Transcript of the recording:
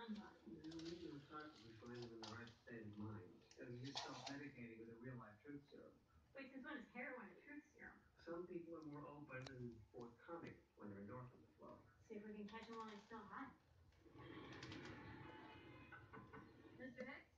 sounds off. Yeah, we need to start if we find them in the right state of mind. Instead of you self-medicating with a real-life truth serum. Wait, since when is heroin a truth serum? Some people are more open and forthcoming when their endorphins are flowing. See if we can catch them while they're still high. Mr. Hicks?